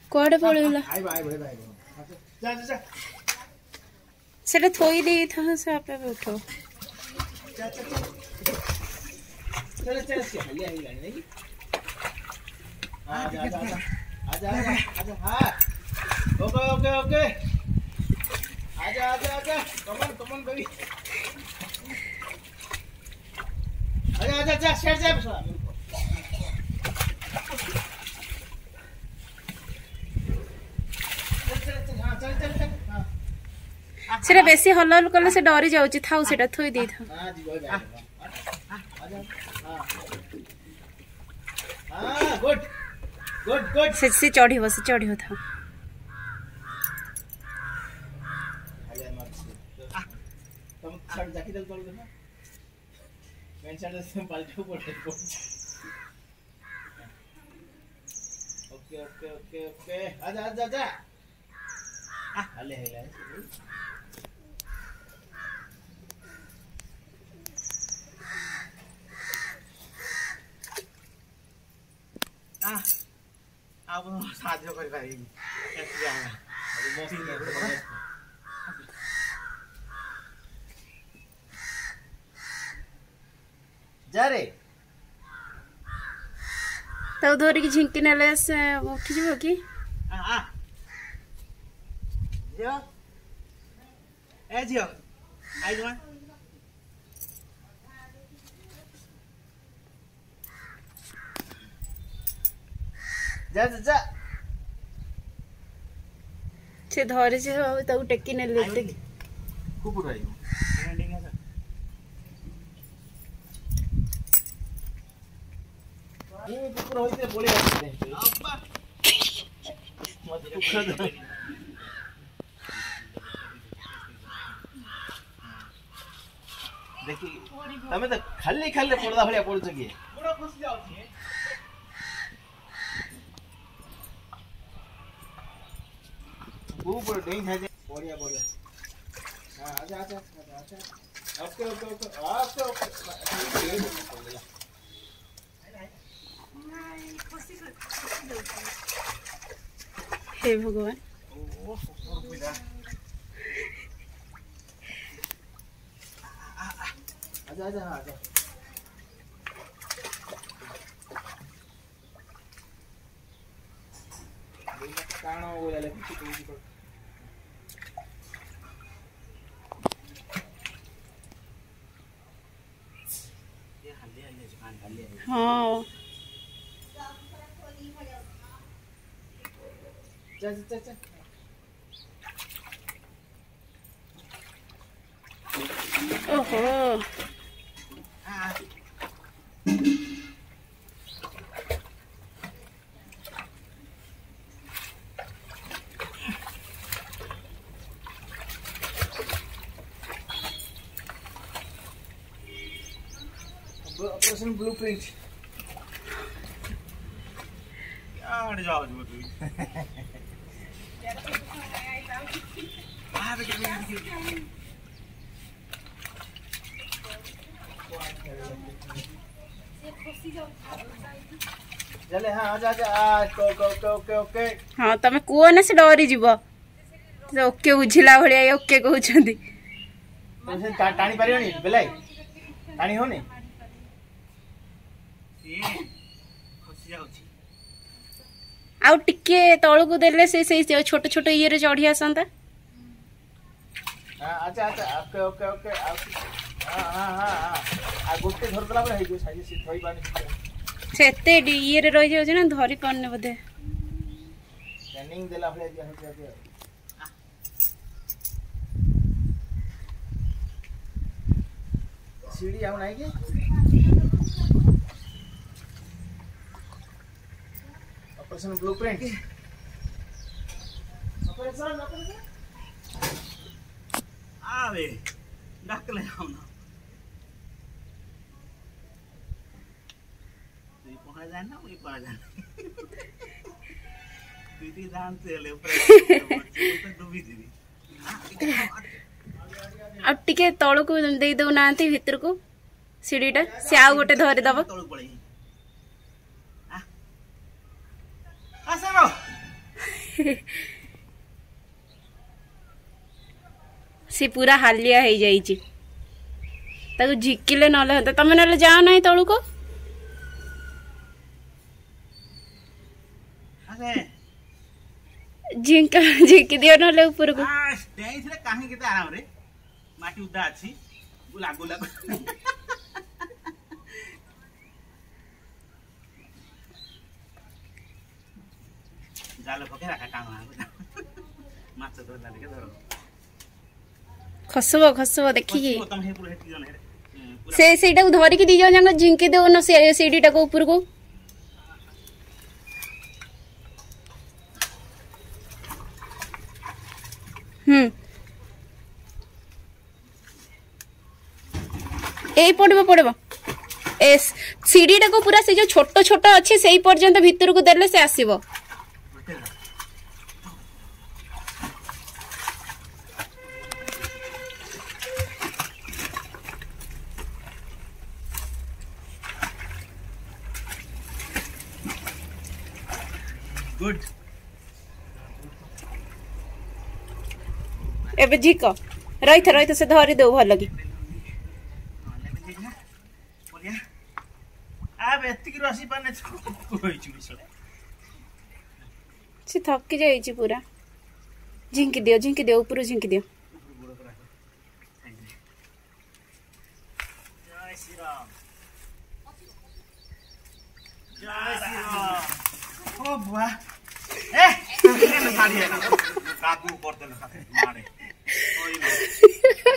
कोड़े पळेला सेटा थोई दे था से आपे उठो चल चल हल्ली आई गाड़ी नहीं आजा आजा आजा आजा हां ओके ओके ओके आजा आजा आजा कम ऑन बेबी आजा आजा जा शेर जा सेटा बेसी हल्ला कले से डरी जाउची थाउ सेटा थोई दे था हां जी भाई आजा हां गुड गुड गुड से चढ़ी था तुम छड़ जाके दल कर ना मैं छड़ से पलटू पड़े ओके ओके ओके ओके आजा आजा आजा हले हेला आप साध्य कर पाएगी कैसे जाना जा रे तो धोरी की झिंकी नेले से उठी जीव की हां जियो ए जियो आई जमा जा जा जा से धरे से तो टेकी ने लेते खूब रही एंडिंग है ये कुकुर होइते बोले आते अब्बा मत कुकुर देखी तमे तो खाली खाली पड़दा भलिया पड़छ की पूरा खुशी जाउ छी ऊपर नहीं है बढ़िया बढ़िया हां आजा आजा आजा okay okay okay okay okay हे भगवान ओ बिना आजा आजा आजा कानो बोला ले कुछ ये हल्ले हल्ले जुकान हल्ले हां जा जा जा ओहो हां ऑपरेशन ब्लूप्रिंट यार जाओ जो तू आ बेटे चले हां आजा आजा ओके ओके ओके ओके हां तमे को ना से डरी जीव से ओके बुझिला भलिया ओके कहउछंदी तुम टाणी पारियोनी बेलाई टाणी होनी आउ टिके तळकु देले से छोट छोट ये रे चढ़ी आसंता अच्छा अच्छा ओके ओके ओके हां हां हां आ गुट्टे धरतला पर हे जो साइज से थई पानी से एते ये रे रहि जाउ ना धरि पन्ने बदे ट्रेनिंग देला भले दिया हो दिया सीढ़ी आउ नाही के ऑपरेशन ब्लूप्रिंट ऑपरेशन आवे डाकले हम ना तू पहुंच जाना वही पहुंच जाना दीदी जानते ले ऊपर तो डूबी थी अब टिके तळकु दे दउ नांती भीतर को सीढ़ीटा से आउ गोटे धरि दब तळक पळई आ आसरो सी पूरा हालिया हो जाइए ताको झिकिले ना होता तुम ना जाओ ना तलू को झिकी दियो ना ऊपर को कहीं केते आराम रे माटी उदा अछि गुला गुला जाल पके रखा काम माछ धरला के धरो खसबो खसबो देखी से सेटा को धरि के दी जाओ जंग झिंकी देओ न से सीडीटा को ऊपर को ए पड़बो पड़बो ए सीडीटा को पूरा से जो छोट छोट अच्छे से पर्यंत भीतर को देले से आसीबो गुड एबे झिक रही से धरी दो भल कि से थकी जाइए पूरा झिंकी दियो ऊपर झिंकी दियो ओ बुआ ए केन साडी है काकू करते न मारे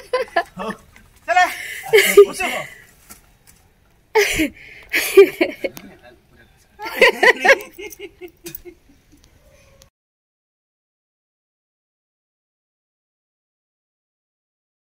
हो चले उसे हो